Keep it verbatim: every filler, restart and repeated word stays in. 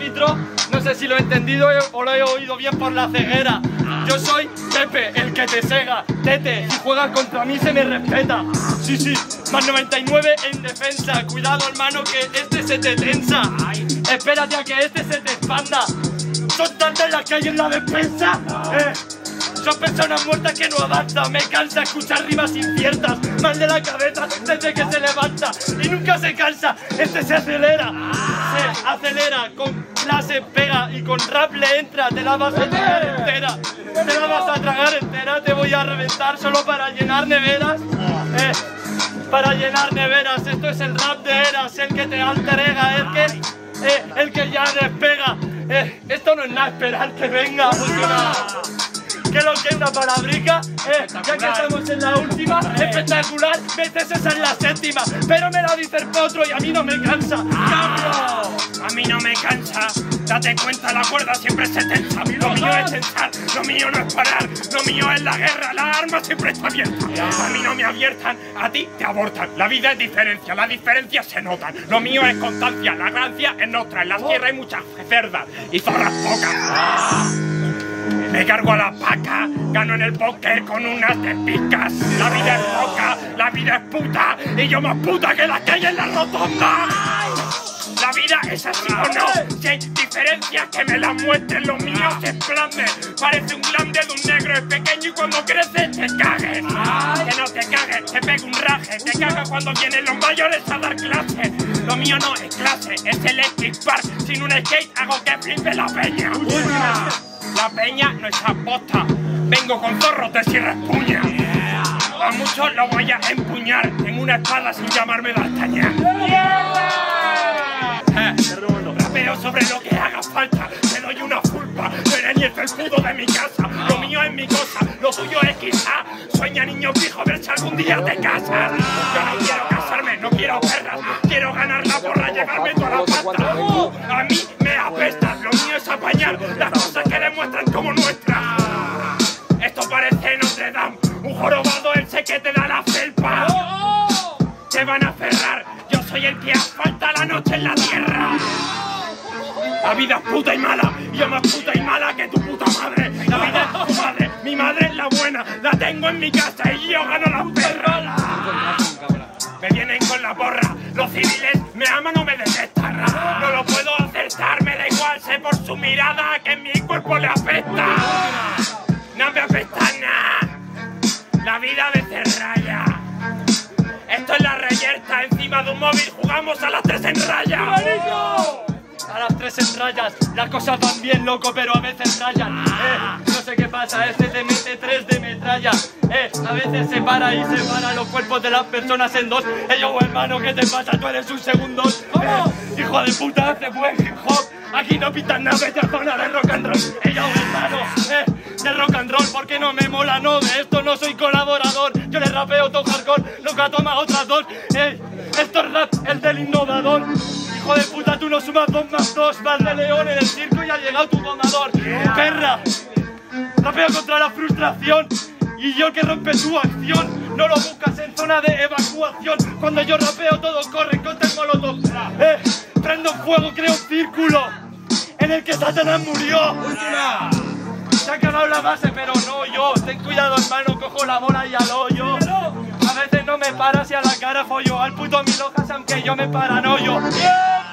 filtro, no sé si lo he entendido o lo he oído bien por la ceguera. Yo soy Pepe, el que te sega. Tete, si juegas contra mí se me respeta. Sí, sí, más noventa y nueve en defensa. Cuidado, hermano, que este se te tensa. Espérate a que este se te expanda. Son tantas las que hay en la despensa. Eh, son personas muertas que no avanzan. Me cansa escuchar rimas inciertas. Mal de la cabeza desde que se levanta. Y nunca se cansa, este se acelera. Se acelera, con clase pega. Y con rap le entra, te la vas a tragar entera. Te la vas a tragar entera. Te voy a reventar solo para llenar neveras. Eh, para llenar neveras. Esto es el rap de eras. El que te alterega, el que, eh, el que ya despega. Eh, esto no es nada, esperar que venga. Que lo que es una palabrica, eh, ya que estamos en la última, espectacular, veces esa es la séptima, pero me la dice el potro y a mí no me cansa. ¡Cambio! A mí no me cansa, date cuenta, la cuerda siempre se tensa. Lo mío es tensar, lo mío no es parar, lo mío es la guerra, la arma siempre está abierta. A mí no me abiertan, a ti te abortan. La vida es diferencia, las diferencias se notan. Lo mío es constancia, la gracia es nuestra. En la tierra hay muchas cerdas y zorras pocas. Me cargo a la vaca, gano en el póker con unas de picas. La vida es poca, la vida es puta, y yo más puta que la que hay en la rotonda. La vida es así o no, si hay diferencias que me las muestren. Lo mío se explande, parece un glande de un negro, es pequeño y cuando crece te cagues. Que no te cagues, te pega un raje, te cagas cuando vienen los mayores a dar clase. Lo mío no es clase, es el skate park, sin un skate hago que flipe la peña. La peña no es aposta, vengo con zorrotes y respuña. A muchos lo voy a empuñar, tengo una espada sin llamarme D'Artagnan. Eh, rapeo sobre lo que haga falta, te doy una fulpa, no eres ni el felpudo de mi casa. Lo mío es mi cosa, lo tuyo es quizá. Sueña niño viejo, ver si algún día te casas. Yo no quiero casarme, no quiero perras, quiero ganar la porra, llevarme toda la pasta. Uh, a mí me apesta, lo mío es apañar las cosas que demuestran como nuestras. Esto parece Notre Dame, un jorobado ese que te da la felpa. Te van a aferrar, yo soy el que asfalta la noche en la tierra. La vida es puta y mala, y yo más puta y mala que tu puta madre. La vida es tu madre, mi madre es la buena, la tengo en mi casa y yo gano las perras. Me vienen con la porra, los civiles me aman o me detestan. No lo puedo acertar, me da igual, sé por su mirada que mi cuerpo le afecta. No me afecta nada, la vida de raya. Esto es la reyerta, encima de un móvil jugamos a las tres en raya. A las tres en rayas, las cosas van bien, loco, pero a veces rayan. Eh, no sé qué pasa, este te mete tres de metralla. Eh, a veces separa y separa los cuerpos de las personas en dos. Eh, yo, hermano, ¿qué te pasa? Tú eres un segundo. Eh, hijo de puta, hace buen hip hop. Aquí no pitan nada, vete a zona de rock and roll. Eh, yo, hermano, eh, de rock and roll, porque no me mola, no, de esto no soy colaborador. Yo le rapeo todo hardcore, nunca toma otras dos. Eh, esto es rap, el del innovador. Hijo de puta, tú no sumas dos más dos, vas de león en el circo y ha llegado tu donador. Yeah. Perra, rapeo contra la frustración y yo que rompe tu acción. No lo buscas en zona de evacuación. Cuando yo rapeo todos corren contra el molotov. Eh, prendo fuego, creo un círculo en el que Satanás murió. Última. Se ha acabado la base, pero no yo. Ten cuidado, hermano, cojo la bola y al hoyo. A veces no me paras y a la cara follo. Al puto mil hojas aunque yo me paranoio. Yeah.